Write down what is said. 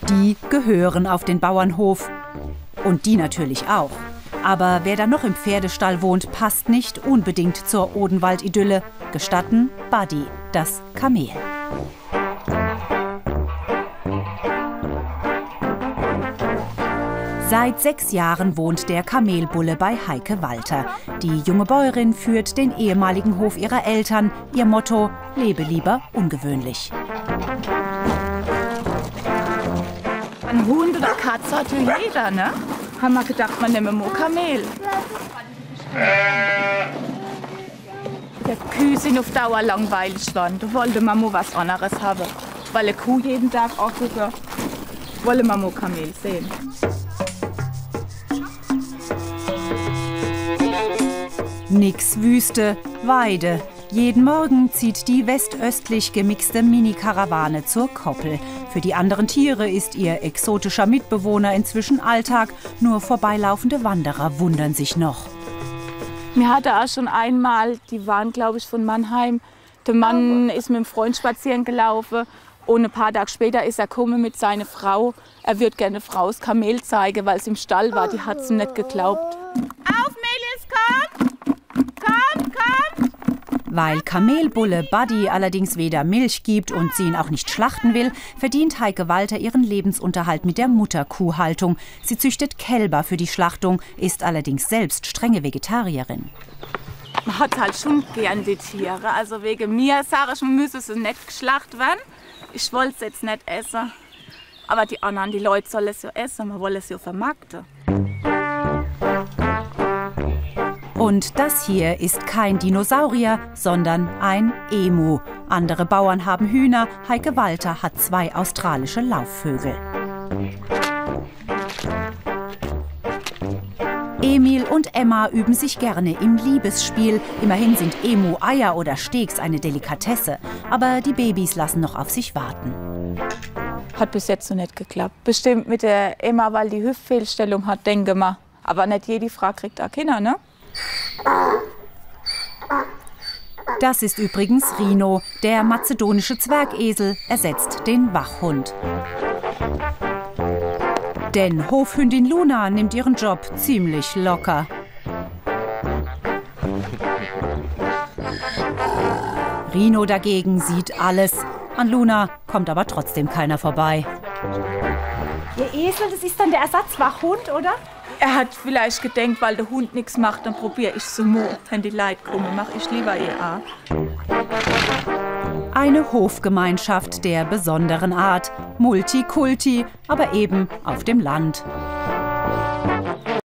Die gehören auf den Bauernhof. Und die natürlich auch. Aber wer da noch im Pferdestall wohnt, passt nicht unbedingt zur Odenwald-Idylle. Gestatten Buddy, das Kamel. Seit 6 Jahren wohnt der Kamelbulle bei Heike Walter. Die junge Bäuerin führt den ehemaligen Hof ihrer Eltern. Ihr Motto: Lebe lieber ungewöhnlich. Ein Hund oder Katze hat ja jeder, ne? Haben wir gedacht, man nehme mal Kamel. Die Kühe sind auf Dauer langweilig geworden. Da wollte man mal was anderes haben. Weil eine Kuh jeden Tag angucken, wollen wir mal Kamel sehen. Nix Wüste, Weide. Jeden Morgen zieht die westöstlich gemixte Mini-Karawane zur Koppel. Für die anderen Tiere ist ihr exotischer Mitbewohner inzwischen Alltag. Nur vorbeilaufende Wanderer wundern sich noch. Mir hatte auch schon einmal, die waren glaube ich von Mannheim, der Mann ist mit dem Freund spazieren gelaufen und ein paar Tage später ist er gekommen mit seiner Frau. Er würde gerne Frau das Kamel zeigen, weil es im Stall war, die hat es ihm nicht geglaubt. Auf Mädels, kommt! Kommt, kommt! Weil Kamelbulle Buddy allerdings weder Milch gibt und sie ihn auch nicht schlachten will, verdient Heike Walter ihren Lebensunterhalt mit der Mutterkuhhaltung. Sie züchtet Kälber für die Schlachtung, ist allerdings selbst strenge Vegetarierin. Man hat halt schon gern die Tiere. Also wegen mir sage ich, man müsse sie nicht geschlachtet werden. Ich wollte es jetzt nicht essen. Aber die anderen, die Leute sollen es ja essen, man will es ja vermarkten. Und das hier ist kein Dinosaurier, sondern ein Emu. Andere Bauern haben Hühner, Heike Walter hat 2 australische Laufvögel. Emil und Emma üben sich gerne im Liebesspiel. Immerhin sind Emu-Eier oder Steaks eine Delikatesse. Aber die Babys lassen noch auf sich warten. Hat bis jetzt noch nicht geklappt. Bestimmt mit der Emma, weil die Hüftfehlstellung hat, denke mal. Aber nicht jede Frau kriegt auch Kinder, ne? Das ist übrigens Rino, der mazedonische Zwergesel, ersetzt den Wachhund. Denn Hofhündin Luna nimmt ihren Job ziemlich locker. Rino dagegen sieht alles. An Luna kommt aber trotzdem keiner vorbei. Ihr Esel, das ist dann der Ersatzwachhund, oder? Er hat vielleicht gedacht, weil der Hund nichts macht, dann probiere ich es mal. Wenn die Leute kommen, mache ich lieber auch. Eine Hofgemeinschaft der besonderen Art. Multikulti, aber eben auf dem Land.